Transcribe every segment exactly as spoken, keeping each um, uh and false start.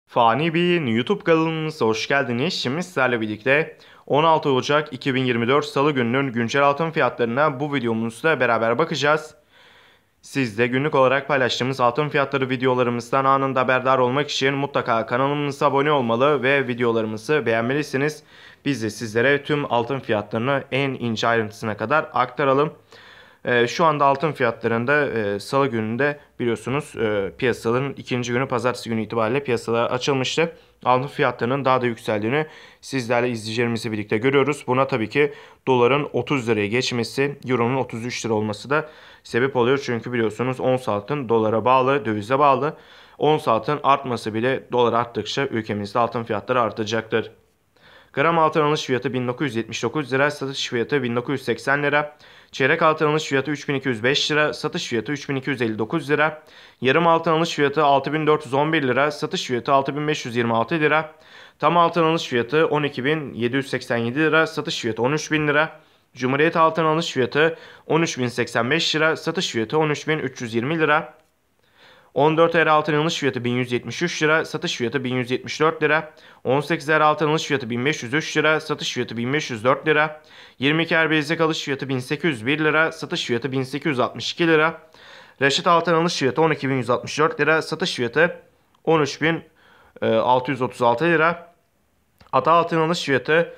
Fani Bey'in YouTube kanalımıza hoş geldiniz. Şimdi sizlerle birlikte on altı Ocak iki bin yirmi dört Salı gününün güncel altın fiyatlarına bu videomuzda beraber bakacağız. Siz de günlük olarak paylaştığımız altın fiyatları videolarımızdan anında haberdar olmak için mutlaka kanalımıza abone olmalı ve videolarımızı beğenmelisiniz. Biz de sizlere tüm altın fiyatlarını en ince ayrıntısına kadar aktaralım. E, şu anda altın fiyatlarında e, salı gününde biliyorsunuz e, piyasaların ikinci günü pazartesi günü itibariyle piyasalar açılmıştı. Altın fiyatlarının daha da yükseldiğini sizlerle izleyicilerimizle birlikte görüyoruz. Buna tabii ki doların otuz liraya geçmesi, euronun otuz üç lira olması da sebep oluyor. Çünkü biliyorsunuz ons altın dolara bağlı, dövize bağlı. Ons altın artması bile dolar arttıkça ülkemizde altın fiyatları artacaktır. Gram altın alış fiyatı bin dokuz yüz yetmiş dokuz lira, satış fiyatı bin dokuz yüz seksen lira. Çeyrek altın alış fiyatı üç bin iki yüz beş lira, satış fiyatı üç bin iki yüz elli dokuz lira. Yarım altın alış fiyatı altı bin dört yüz on bir lira, satış fiyatı altı bin beş yüz yirmi altı lira. Tam altın alış fiyatı on iki bin yedi yüz seksen yedi lira, satış fiyatı on üç bin lira. Cumhuriyet altın alış fiyatı on üç bin seksen beş lira, satış fiyatı on üç bin üç yüz yirmi lira. on dört er altın alış fiyatı bin yüz yetmiş üç lira, satış fiyatı bin yüz yetmiş dört lira. on sekiz er altın alış fiyatı bin beş yüz üç lira, satış fiyatı bin beş yüz dört lira. yirmi iki er bilezik alış fiyatı bin sekiz yüz bir lira, satış fiyatı bin sekiz yüz altmış iki lira. Reşit altın alış fiyatı on iki bin yüz altmış dört lira, satış fiyatı on üç bin altı yüz otuz altı lira. Ata altın alış fiyatı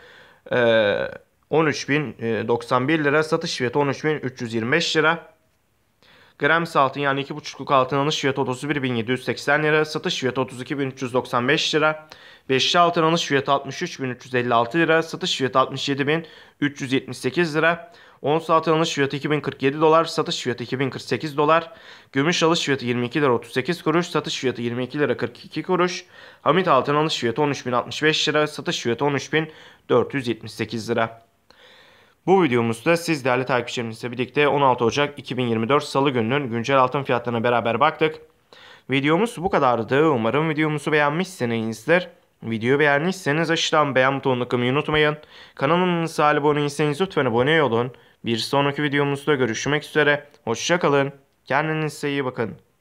on üç bin doksan bir lira, satış fiyatı on üç bin üç yüz yirmi beş lira. Grams altın yani iki buçukluk altın alış fiyatı otuz bir bin yedi yüz seksen lira, satış fiyatı otuz iki bin üç yüz doksan beş lira. Beşli altın alış fiyatı altmış üç bin üç yüz elli altı lira, satış fiyatı altmış yedi bin üç yüz yetmiş sekiz lira. Ons altın alış fiyatı iki bin kırk yedi dolar, satış fiyatı iki bin kırk sekiz dolar. Gümüş alış fiyatı yirmi iki lira otuz sekiz kuruş, satış fiyatı yirmi iki lira kırk iki kuruş. Hamit altın alış fiyatı on üç bin altmış beş lira, satış fiyatı on üç bin dört yüz yetmiş sekiz lira. Bu videomuzda siz değerli takipçilerimizle birlikte on altı Ocak iki bin yirmi dört Salı gününün güncel altın fiyatlarına beraber baktık. Videomuz bu kadardı. Umarım videomuzu beğenmişsinizdir. Videoyu beğenmişseniz aşağıdan beğen butonuna tıklamayı unutmayın. Kanalımıza abone değilseniz lütfen abone olun. Bir sonraki videomuzda görüşmek üzere. Hoşça kalın. Kendinize iyi bakın.